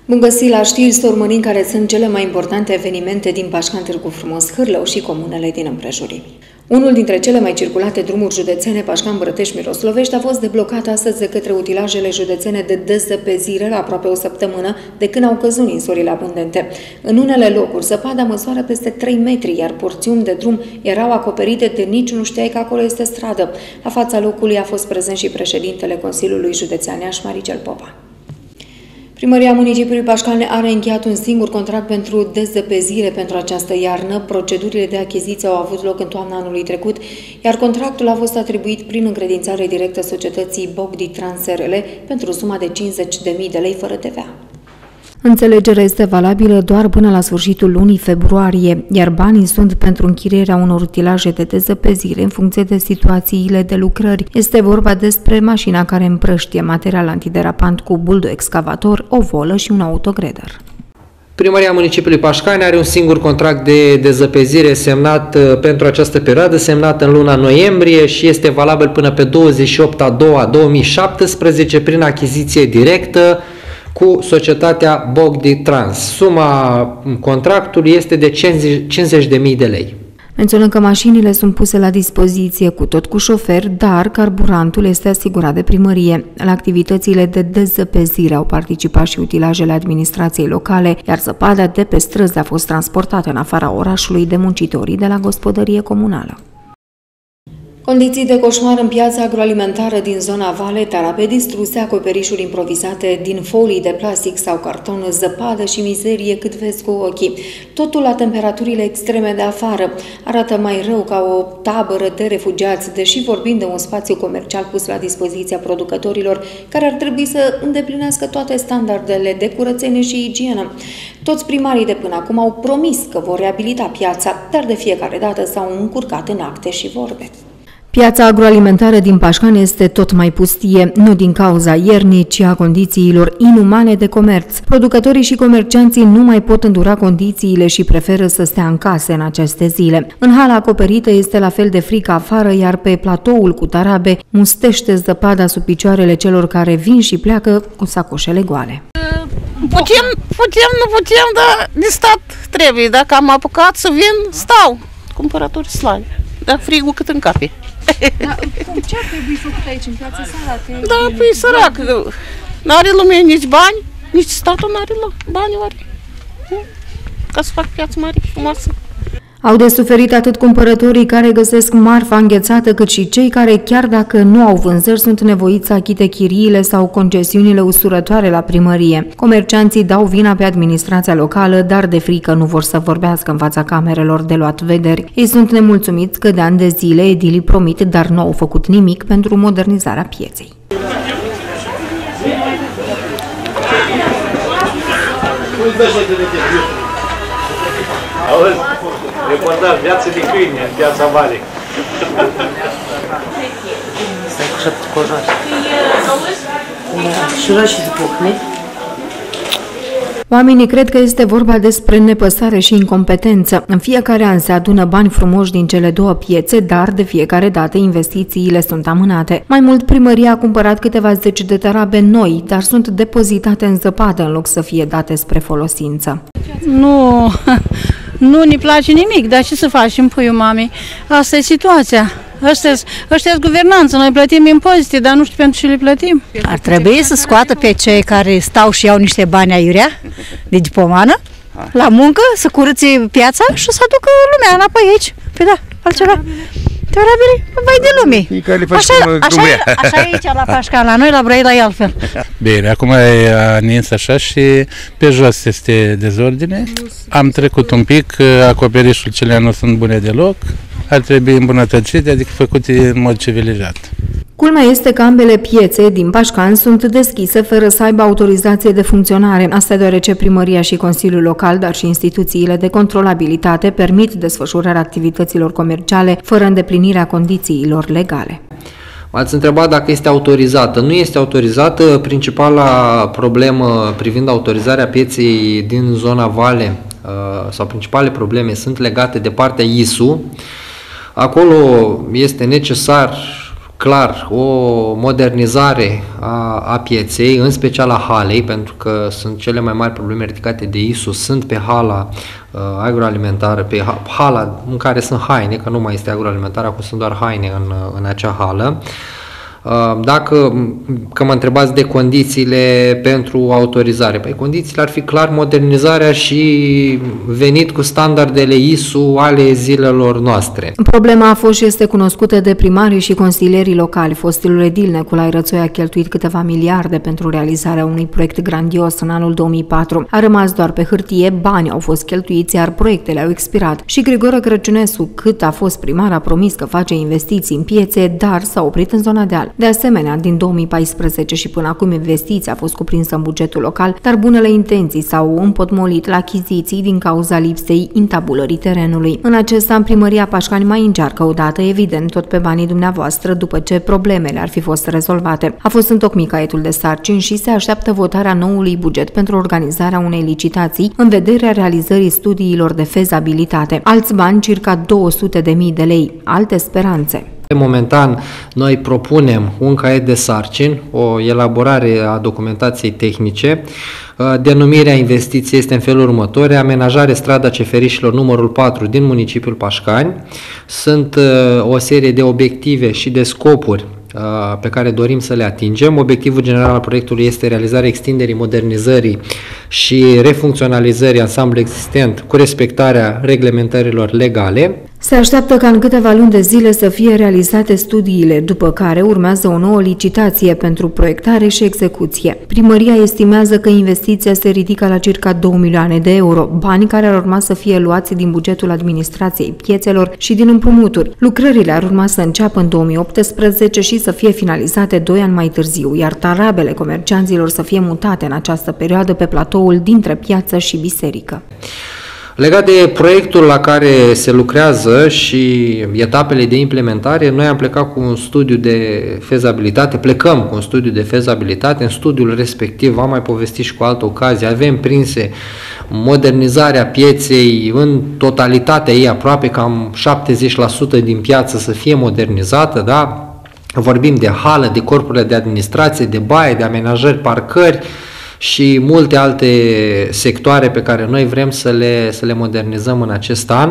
Bun găsit la știri, să urmărim care sunt cele mai importante evenimente din Pașcan, Târgu Frumos, Hârlău și comunele din împrejurimi. Unul dintre cele mai circulate drumuri județene, Pașcan, Brătești, Miroslovești, a fost deblocat astăzi de către utilajele județene de dezăpezire la aproape o săptămână de când au căzut ninsorile abundente. În unele locuri, zăpada măsoară peste 3 metri, iar porțiuni de drum erau acoperite de nici nu știai că acolo este stradă. La fața locului a fost prezent și președintele Consiliului Județean Iași, Maricel Popa. Primăria municipiului Pașcan are încheiat un singur contract pentru dezăpezire pentru această iarnă. Procedurile de achiziție au avut loc în toamna anului trecut, iar contractul a fost atribuit prin încredințare directă societății Bogdi Trans SRL pentru suma de 50.000 de lei fără TVA. Înțelegerea este valabilă doar până la sfârșitul lunii februarie, iar banii sunt pentru închirierea unor utilaje de dezăpezire în funcție de situațiile de lucrări. Este vorba despre mașina care împrăștie material antiderapant cu buldo-excavator, o volă și un autogreder. Primăria municipiului Pașcani are un singur contract de dezăpezire semnat pentru această perioadă, semnat în luna noiembrie și este valabil până pe 28/2/2017 prin achiziție directă cu societatea Bogdi Trans. Suma contractului este de 50.000 de lei. Menționăm că mașinile sunt puse la dispoziție cu tot cu șofer, dar carburantul este asigurat de primărie. La activitățile de dezăpezire au participat și utilajele administrației locale, iar zăpada de pe străzi a fost transportată în afara orașului de muncitorii de la gospodărie comunală. Condiții de coșmar în piața agroalimentară din zona Vale, tarabe distruse, acoperișuri improvizate din folii de plastic sau carton, zăpadă și mizerie cât vezi cu ochii. Totul la temperaturile extreme de afară. Arată mai rău ca o tabără de refugiați, deși vorbim de un spațiu comercial pus la dispoziția producătorilor, care ar trebui să îndeplinească toate standardele de curățenie și igienă. Toți primarii de până acum au promis că vor reabilita piața, dar de fiecare dată s-au încurcat în acte și vorbe. Piața agroalimentară din Pașcan este tot mai pustie, nu din cauza iernii, ci a condițiilor inumane de comerț. Producătorii și comercianții nu mai pot îndura condițiile și preferă să stea în case în aceste zile. În hala acoperită este la fel de frică afară, iar pe platoul cu tarabe mustește zăpada sub picioarele celor care vin și pleacă cu sacoșele goale. Putem, nu putem, dar de stat trebuie. Dacă am apucat să vin, stau. Cumpărături slabe. Da, frigul cât în cape. Dar ce ar trebui făcut aici, în piața săracă? Da, păi sărac. N-are lumea nici bani, nici statul n-are bani oare. Ca să fac piață mare și frumoasă. Au de suferit atât cumpărătorii care găsesc marfa înghețată, cât și cei care, chiar dacă nu au vânzări, sunt nevoiți să achite chiriile sau concesiunile usurătoare la primărie. Comercianții dau vina pe administrația locală, dar de frică nu vor să vorbească în fața camerelor de luat vederi. Ei sunt nemulțumiți că de ani de zile edilii promit, dar nu au făcut nimic pentru modernizarea pieței. Reportaj viață de câine în piața Vale. Stai cu 7 cojoase. Și roșii de pucne. Oamenii cred că este vorba despre nepăsare și incompetență. În fiecare an se adună bani frumoși din cele două piețe, dar de fiecare dată investițiile sunt amânate. Mai mult, primăria a cumpărat câteva zeci de tarabe noi, dar sunt depozitate în zăpadă în loc să fie date spre folosință. Nu ne place nimic, dar ce să facem, puiul mamei? Asta e situația. Ăștia-s guvernanță, noi plătim impozite, dar nu știu pentru ce le plătim. Ar trebui să scoată pe cei care stau și iau niște bani aiurea, de pomană, la muncă, să curățe piața și să aducă lumea înapoi aici. Păi da, altceva. Tarabele, vai de lume. Așa e aici la Pașcan, la noi la Brăila e altfel. Bine, acum a nins așa și pe jos este dezordine. Am trecut un pic, acoperișul cele nu sunt bune deloc, ar trebui îmbunătățite, adică făcute în mod civilizat. Culmea este că ambele piețe din Pașcan sunt deschise fără să aibă autorizație de funcționare. Asta deoarece primăria și Consiliul Local, dar și instituțiile de controlabilitate permit desfășurarea activităților comerciale fără îndeplinirea condițiilor legale. M-ați întrebat dacă este autorizată. Nu este autorizată. Principala problemă privind autorizarea pieței din zona Vale sau principale probleme sunt legate de partea ISU. Acolo este necesar clar o modernizare a pieței, în special a halei, pentru că sunt cele mai mari probleme ridicate de ISU, sunt pe hala agroalimentară, pe hala în care sunt haine, că nu mai este agroalimentară, acum sunt doar haine în acea hală. Că mă întrebați de condițiile pentru autorizare, păi condițiile ar fi clar modernizarea și venit cu standardele ISU ale zilelor noastre. Problema a fost și este cunoscută de primarii și consilierii locali. Fostul edil Nicolae Rățoi a cheltuit câteva miliarde pentru realizarea unui proiect grandios în anul 2004. A rămas doar pe hârtie, banii au fost cheltuiți, iar proiectele au expirat. Și Grigore Crăciunescu, cât a fost primar, a promis că face investiții în piețe, dar s-a oprit în zona deal. De asemenea, din 2014 și până acum investiția a fost cuprinsă în bugetul local, dar bunele intenții s-au împotmolit la achiziții din cauza lipsei intabulării terenului. În acest an, primăria Pașcani mai încearcă o dată, evident, tot pe banii dumneavoastră, după ce problemele ar fi fost rezolvate. A fost întocmit caietul de sarcini și se așteaptă votarea noului buget pentru organizarea unei licitații în vederea realizării studiilor de fezabilitate. Alți bani, circa 200.000 de lei. Alte speranțe. Momentan, noi propunem un caiet de sarcini, o elaborare a documentației tehnice. Denumirea investiției este în felul următor: amenajare strada Ceferișilor numărul 4 din municipiul Pașcani. Sunt o serie de obiective și de scopuri pe care dorim să le atingem. Obiectivul general al proiectului este realizarea extinderii, modernizării și refuncționalizării ansamblului existent cu respectarea reglementărilor legale. Se așteaptă ca în câteva luni de zile să fie realizate studiile, după care urmează o nouă licitație pentru proiectare și execuție. Primăria estimează că investiția se ridică la circa 2 milioane de euro, bani care ar urma să fie luați din bugetul administrației piețelor și din împrumuturi. Lucrările ar urma să înceapă în 2018 și să fie finalizate 2 ani mai târziu, iar tarabele comercianților să fie mutate în această perioadă pe platoul dintre piață și biserică. Legat de proiectul la care se lucrează și etapele de implementare, noi am plecat cu un studiu de fezabilitate, plecăm cu un studiu de fezabilitate. În studiul respectiv, v-am mai povestit și cu altă ocazie, avem prinse modernizarea pieței în totalitatea ei, aproape cam 70% din piață să fie modernizată, da? Vorbim de hală, de corpurile de administrație, de baie, de amenajări, parcări și multe alte sectoare pe care noi vrem să le modernizăm în acest an.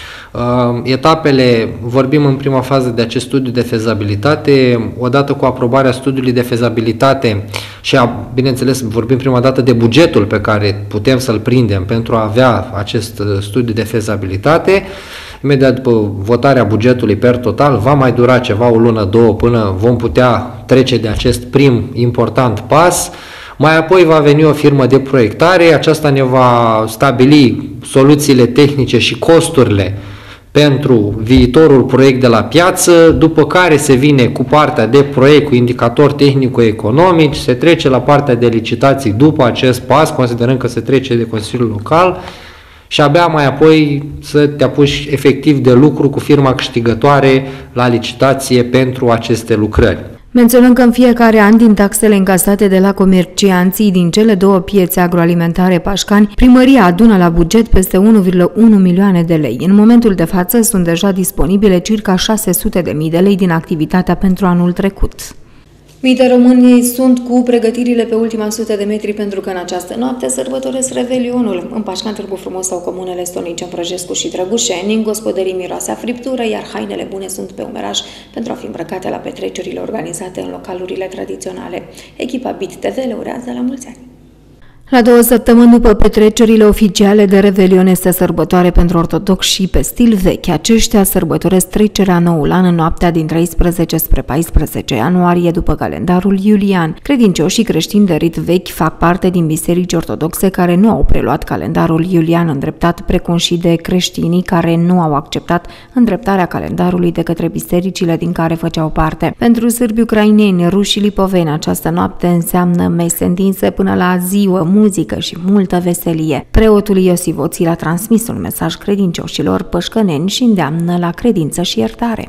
Etapele, vorbim în prima fază de acest studiu de fezabilitate, odată cu aprobarea studiului de fezabilitate și, bineînțeles, vorbim prima dată de bugetul pe care putem să-l prindem pentru a avea acest studiu de fezabilitate. Imediat după votarea bugetului per total, va mai dura ceva, o lună, două, până vom putea trece de acest prim important pas. Mai apoi va veni o firmă de proiectare, aceasta ne va stabili soluțiile tehnice și costurile pentru viitorul proiect de la piață, după care se vine cu partea de proiect cu indicatori tehnico-economici, se trece la partea de licitații după acest pas, considerând că se trece de Consiliul Local și abia mai apoi să te apuci efectiv de lucru cu firma câștigătoare la licitație pentru aceste lucrări. Menționăm că în fiecare an, din taxele încasate de la comercianții din cele două piețe agroalimentare Pașcani, primăria adună la buget peste 1,1 milioane de lei. În momentul de față sunt deja disponibile circa 600.000 de lei din activitatea pentru anul trecut. Mii de români sunt cu pregătirile pe ultima 100 de metri pentru că în această noapte sărbătoresc Revelionul. În Pașcani, Târgu Frumos sau comunele Stonice, Împrăjescu și Drăgușeni, în gospodării miroase a friptură, iar hainele bune sunt pe umeraș pentru a fi îmbrăcate la petrecerile organizate în localurile tradiționale. Echipa BIT TV le urează la mulți ani! La 2 săptămâni după petrecerile oficiale de Revelion este sărbătoare pentru ortodoxi și pe stil vechi. Aceștia sărbătoresc trecerea noul an în noaptea din 13 spre 14 ianuarie după calendarul iulian. Credincioșii creștini de rit vechi fac parte din biserici ortodoxe care nu au preluat calendarul iulian îndreptat, precum și de creștinii care nu au acceptat îndreptarea calendarului de către bisericile din care făceau parte. Pentru sârbi, ucraineni, ruși și lipoveni, această noapte înseamnă mese întinse până la ziua, muzică și multă veselie. Preotul Iosif Oțil a transmis un mesaj credincioșilor pășcăneni și îndeamnă la credință și iertare.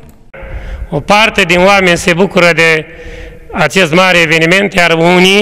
O parte din oameni se bucură de acest mare eveniment, iar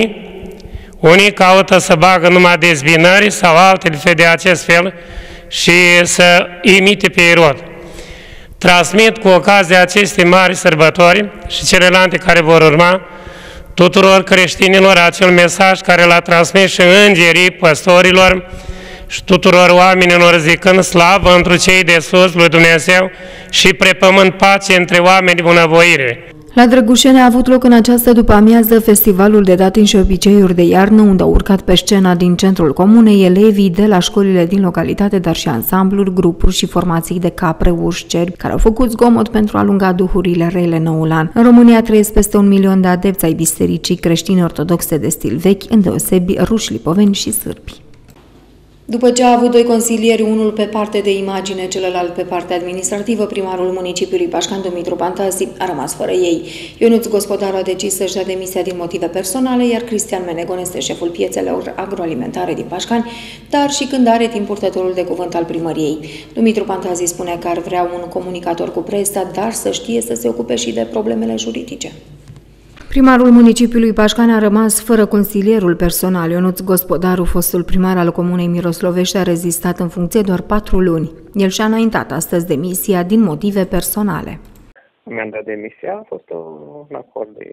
unii caută să bagă numai dezbinări sau altele de acest fel și să imite pe Irod. Transmit cu ocazia acestei mari sărbători și celelalte care vor urma tuturor creștinilor acel mesaj care l-a transmis și îngerii păstorilor și tuturor oamenilor zicând slavă întru cei de sus lui Dumnezeu și pe pământ pace între oameni bunăvoire. La Drăgușeni a avut loc în această după-amiază festivalul de datini și obiceiuri de iarnă, unde au urcat pe scena din centrul comunei elevii de la școlile din localitate, dar și ansambluri, grupuri și formații de capre, urși, cerbi, care au făcut zgomot pentru a alunga duhurile rele noul an. În România trăiesc peste 1 milion de adepți ai bisericii creștine ortodoxe de stil vechi, îndeosebi ruși, lipoveni și sârbi. După ce a avut 2 consilieri, unul pe parte de imagine, celălalt pe partea administrativă, primarul municipiului Pașcani, Dumitru Pantazi, a rămas fără ei. Ionuț Gospodaru a decis să-și dea demisia din motive personale, iar Cristian Menegon este șeful piețelor agroalimentare din Pașcani, dar și când are timp purtătorul de cuvânt al primăriei. Dumitru Pantazi spune că ar vrea un comunicator cu presa, dar să știe să se ocupe și de problemele juridice. Primarul municipiului Pașcani a rămas fără consilierul personal. Ionuț Gospodaru, fostul primar al comunei Miroslovești, a rezistat în funcție doar 4 luni. El și-a înaintat astăzi demisia din motive personale. Mi-am dat demisia, a fost un acord de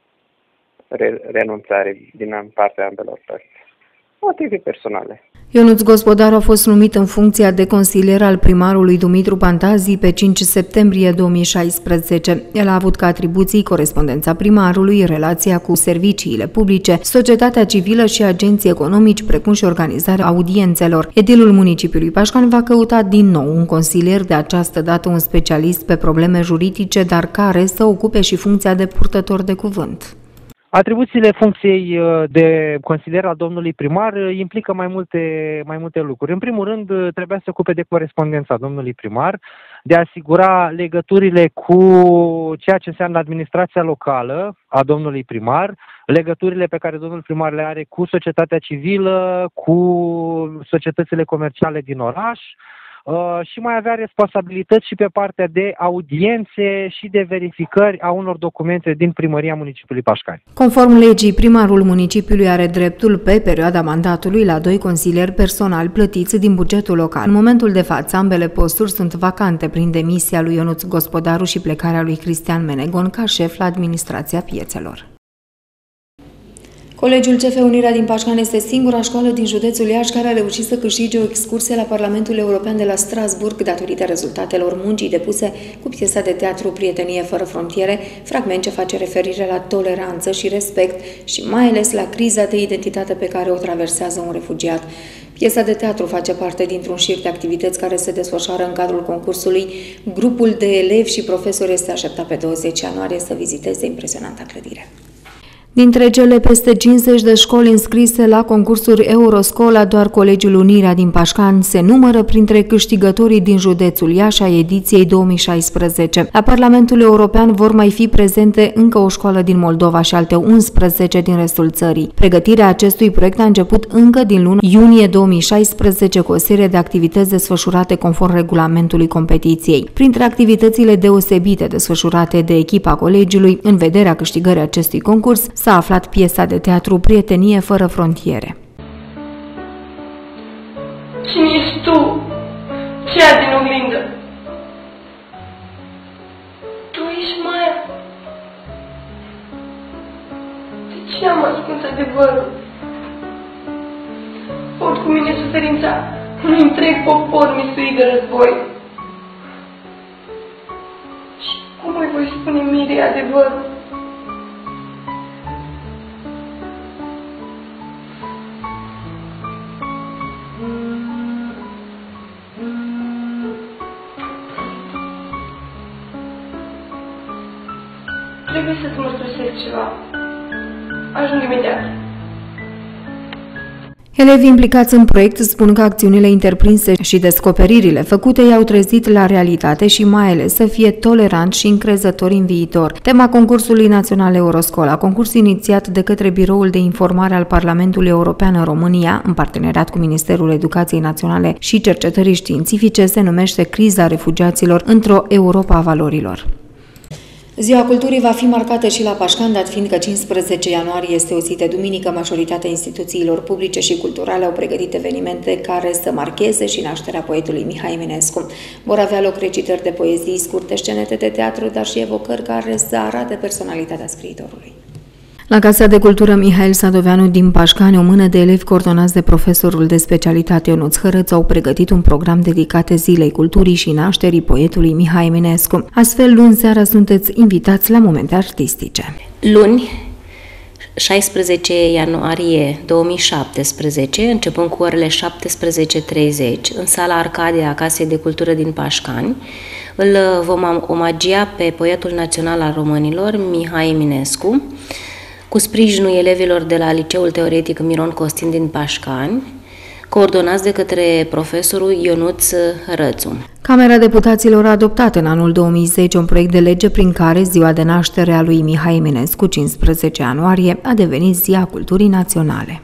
renunțare din partea ambelor părți. Motive personale. Ionuț Gospodaru a fost numit în funcția de consilier al primarului Dumitru Pantazi pe 5 septembrie 2016. El a avut ca atribuții corespondența primarului, relația cu serviciile publice, societatea civilă și agenții economici, precum și organizarea audiențelor. Edilul municipiului Pașcani va căuta din nou un consilier, de această dată un specialist pe probleme juridice, dar care să ocupe și funcția de purtător de cuvânt. Atribuțiile funcției de consilier al domnului primar implică mai multe lucruri. În primul rând, trebuia să ocupe de corespondența domnului primar, de a asigura legăturile cu ceea ce înseamnă administrația locală a domnului primar, legăturile pe care domnul primar le are cu societatea civilă, cu societățile comerciale din oraș, și mai avea responsabilități și pe partea de audiențe și de verificări a unor documente din primăria municipiului Pașcani. Conform legii, primarul municipiului are dreptul pe perioada mandatului la 2 consilieri personali plătiți din bugetul local. În momentul de față, ambele posturi sunt vacante prin demisia lui Ionuț Gospodaru și plecarea lui Cristian Menegon ca șef la administrația piețelor. Colegiul CF Unirea din Pașcani este singura școală din județul Iași care a reușit să câștige o excursie la Parlamentul European de la Strasburg datorită rezultatelor muncii depuse cu piesa de teatru Prietenie fără frontiere, fragment ce face referire la toleranță și respect și mai ales la criza de identitate pe care o traversează un refugiat. Piesa de teatru face parte dintr-un șir de activități care se desfășoară în cadrul concursului. Grupul de elevi și profesori este așteptat pe 20 ianuarie să viziteze impresionanta clădire. Dintre cele peste 50 de școli înscrise la concursuri Euroscola, doar Colegiul Unirea din Pașcani se numără printre câștigătorii din județul Iași a ediției 2016. La Parlamentul European vor mai fi prezente încă o școală din Moldova și alte 11 din restul țării. Pregătirea acestui proiect a început încă din luna iunie 2016 cu o serie de activități desfășurate conform regulamentului competiției. Printre activitățile deosebite desfășurate de echipa colegiului în vederea câștigării acestui concurs s-a aflat piesa de teatru Prietenie fără frontiere. Cine ești tu? Cea din oglindă? Tu ești Maia? De ce am ascuns adevărul? Port cu mine suferința unui întreg popor misuit de război. Și cum îi voi spune Mirei adevărul? Trebuie să-ți mărturisesc ceva. Ajung imediat. Elevii implicați în proiect spun că acțiunile întreprinse și descoperirile făcute i-au trezit la realitate și mai ales să fie toleranți și încrezători în viitor. Tema concursului național Euroscola, concurs inițiat de către Biroul de Informare al Parlamentului European în România, în parteneriat cu Ministerul Educației Naționale și Cercetării Științifice, se numește Criza refugiaților într-o Europa a valorilor. Ziua Culturii va fi marcată și la Pașcani, dat fiindcă 15 ianuarie este o zi de duminică, majoritatea instituțiilor publice și culturale au pregătit evenimente care să marcheze și nașterea poetului Mihai Eminescu. Vor avea loc recitări de poezii, scurte scenete de teatru, dar și evocări care să arate personalitatea scriitorului. La Casa de Cultură Mihail Sadoveanu din Pașcani, o mână de elevi coordonați de profesorul de specialitate Ionuț Hărăț au pregătit un program dedicat Zilei Culturii și nașterii poetului Mihai Eminescu. Astfel, luni seara sunteți invitați la momente artistice. Luni, 16 ianuarie 2017, începând cu orele 17:30, în sala Arcadia a Casei de Cultură din Pașcani, îl vom omagia pe poetul național al românilor, Mihai Eminescu, cu sprijinul elevilor de la Liceul Teoretic Miron Costin din Pașcani, coordonați de către profesorul Ionuț Hărățu. Camera Deputaților a adoptat în anul 2010 un proiect de lege prin care ziua de naștere a lui Mihai Eminescu, 15 ianuarie, a devenit Ziua Culturii Naționale.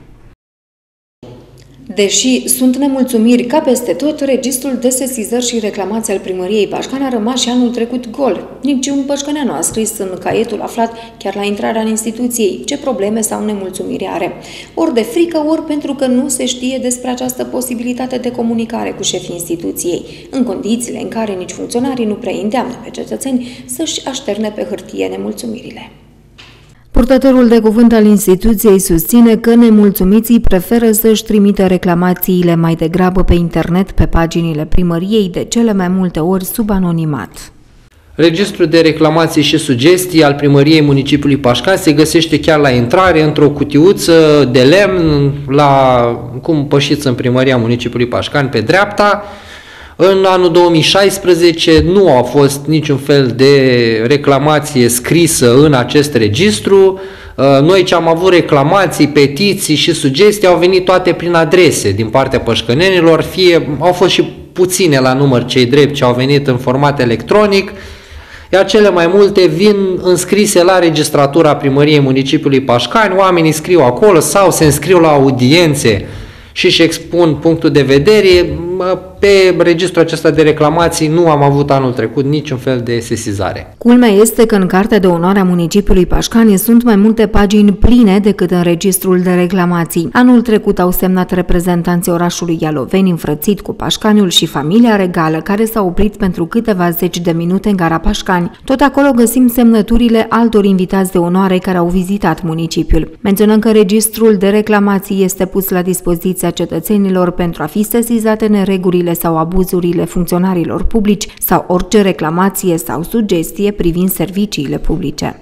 Deși sunt nemulțumiri ca peste tot, registrul de sesizări și reclamații al primăriei Pașcani a rămas și anul trecut gol. Niciun pașcănean nu a scris în caietul aflat chiar la intrarea în instituției ce probleme sau nemulțumiri are. Ori de frică, ori pentru că nu se știe despre această posibilitate de comunicare cu șefii instituției, în condițiile în care nici funcționarii nu prea îndeamnă pe cetățeni să-și așterne pe hârtie nemulțumirile. Purtătorul de cuvânt al instituției susține că nemulțumiții preferă să-și trimită reclamațiile mai degrabă pe internet, pe paginile primăriei, de cele mai multe ori sub anonimat. Registrul de reclamații și sugestii al primăriei municipiului Pașcani se găsește chiar la intrare, într-o cutiuță de lemn, cum pășiți în primăria municipiului Pașcani, pe dreapta. În anul 2016 nu a fost niciun fel de reclamație scrisă în acest registru. Noi ce am avut reclamații, petiții și sugestii au venit toate prin adrese din partea pășcănenilor, au fost și puține la număr cei drept ce au venit în format electronic, iar cele mai multe vin înscrise la registratura primăriei municipiului Pașcani, oamenii scriu acolo sau se înscriu la audiențe și își expun punctul de vedere. Pe registrul acesta de reclamații nu am avut anul trecut niciun fel de sesizare. Culmea este că în Cartea de Onoare a municipiului Pașcani sunt mai multe pagini pline decât în registrul de reclamații. Anul trecut au semnat reprezentanții orașului Ialoveni, înfrățit cu Pașcaniul și familia regală, care s-a oprit pentru câteva zeci de minute în gara Pașcani. Tot acolo găsim semnăturile altor invitați de onoare care au vizitat municipiul. Menționăm că registrul de reclamații este pus la dispoziția cetățenilor pentru a fi sesizate neregulile sau abuzurile funcționarilor publici sau orice reclamație sau sugestie privind serviciile publice.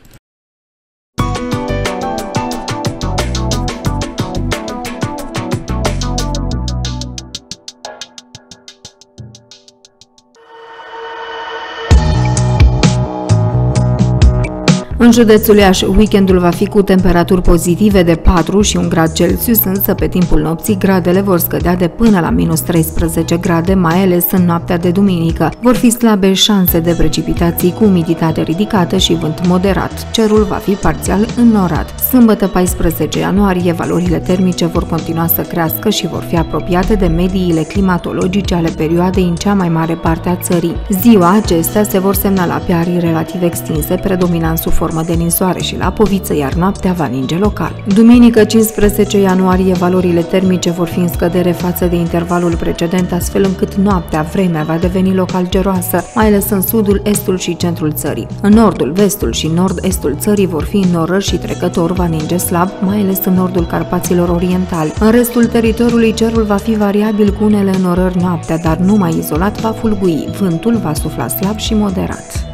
În județul Iași, weekendul va fi cu temperaturi pozitive de 4 și 1 grad Celsius, însă pe timpul nopții gradele vor scădea de până la minus 13 grade, mai ales în noaptea de duminică. Vor fi slabe șanse de precipitații cu umiditate ridicată și vânt moderat. Cerul va fi parțial înnorat. Sâmbătă 14 ianuarie, valorile termice vor continua să crească și vor fi apropiate de mediile climatologice ale perioadei în cea mai mare parte a țării. Ziua acestea se vor semnala pe arii relativ extinse, predominant sub formă de ninsoare și lapoviță, iar noaptea va ninge local. Duminică 15 ianuarie, valorile termice vor fi în scădere față de intervalul precedent, astfel încât noaptea vremea va deveni local geroasă, mai ales în sudul, estul și centrul țării. În nordul, vestul și nord-estul țării vor fi înnorări și trecător va ninge slab, mai ales în nordul Carpaților Orientali. În restul teritoriului cerul va fi variabil cu unele înnorări noaptea, dar numai izolat va fulgui. Vântul va sufla slab și moderat.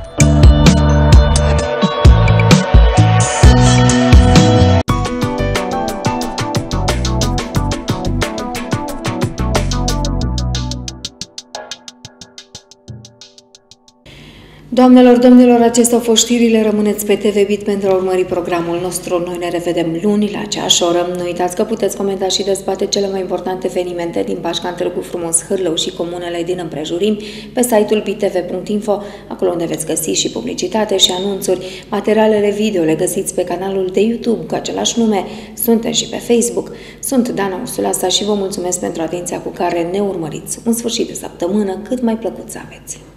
Doamnelor, domnilor, acestea au fost știrile. Rămâneți pe TV Bit pentru a urmări programul nostru. Noi ne revedem luni la aceeași oră. Nu uitați că puteți comenta și dezbate cele mai importante evenimente din Pașcani, Târgu Frumos, Hârlău și comunele din împrejurimi pe site-ul bitv.info, acolo unde veți găsi și publicitate și anunțuri. Materialele video le găsiți pe canalul de YouTube cu același nume. Suntem și pe Facebook. Sunt Dana Ursulasa și vă mulțumesc pentru atenția cu care ne urmăriți. Un sfârșit de săptămână cât mai plăcut să aveți!